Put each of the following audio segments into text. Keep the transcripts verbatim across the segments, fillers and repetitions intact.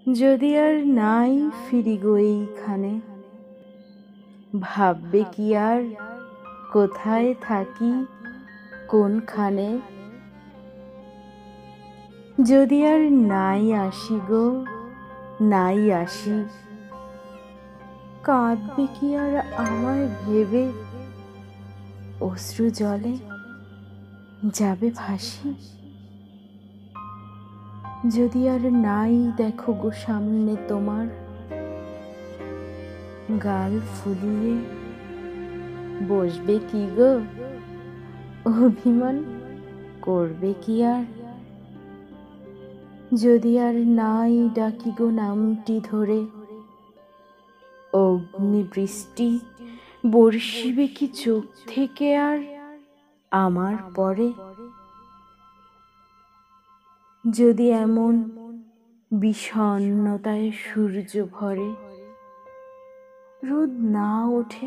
যদি আর নাই ফিরি গো এইখানে, ভাববে কি আর কোথায় থাকি কোনখানে? যদি আর নাই আসি গো, নাই আসি, কাঁদবে কি আর আমায় ভেবে? অশ্রু জলে যাবে ভাসি। যদি আর নাই দেখো গো সামনে তোমার, গাল ফুলিয়ে বসবে কি গো? অভিমান করবে কি আর? যদি আর নাই ডাকি গো নামটি ধরে, অগ্নি বৃষ্টি বর্ষিবে কি চোখ থেকে আর আমার পরে? যদি এমন বিষণ্ণতায় সূর্য ভরে, রোদ না ওঠে,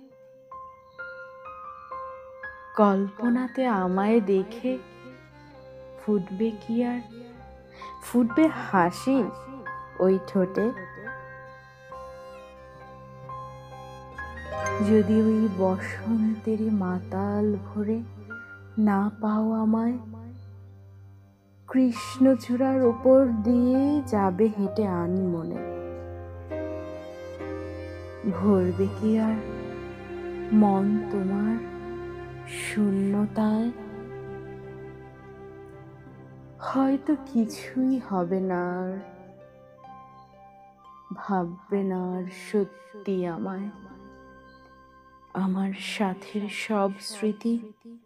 কল্পনাতে আমায় দেখে ফুটবে কি আর? ফুটবে হাসি ওই ঠোঁটে? যদি ওই বসন্তেরই মাতাল ভরে না পাও আমায়, কৃষ্ণচূড়ার ওপর দিয়ে যাবে হেঁটে আনমনে। ভরবে কি আর মন তোমার শূন্যতায়? হয়তো কিছুই হবে না আর, ভাববে না আর সত্যি আমায়। আমার সাথের সব স্মৃতি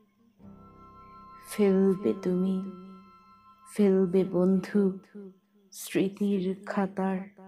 ফেলবে তুমি, ফেলবে বন্ধু স্মৃতির খাতার।